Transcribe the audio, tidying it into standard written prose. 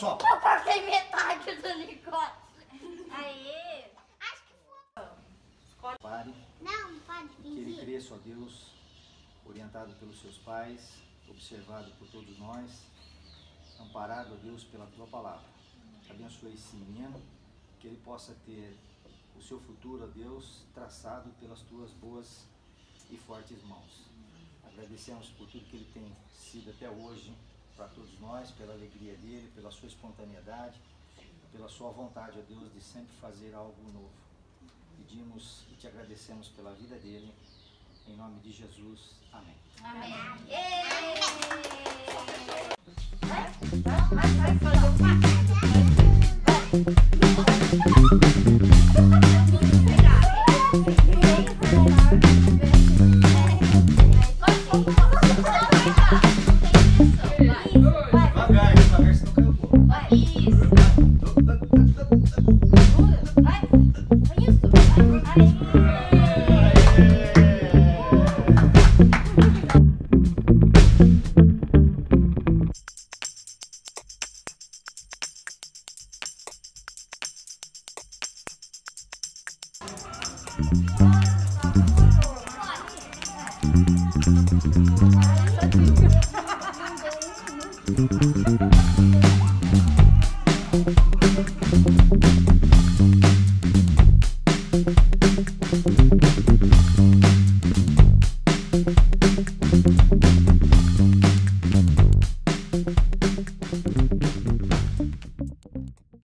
sopra. Eu cortei metade do negócio. Aê. Acho que foi. Pare. Não, pode Que ele fingir. cresça, ó Deus, orientado pelos seus pais, observado por todos nós, amparado, ó Deus, pela tua palavra. Abençoe esse menino, que ele possa ter o seu futuro, ó Deus, traçado pelas tuas boas e fortes mãos. Agradecemos por tudo que ele tem sido até hoje para todos nós, pela alegria dele, pela sua espontaneidade, pela sua vontade, ó Deus, de sempre fazer algo novo. Pedimos e te agradecemos pela vida dele, em nome de Jesus. Amém. Amém. Devagar, devagar, senão caiu o bolo. Vai, isso. Vai, isso. Vai.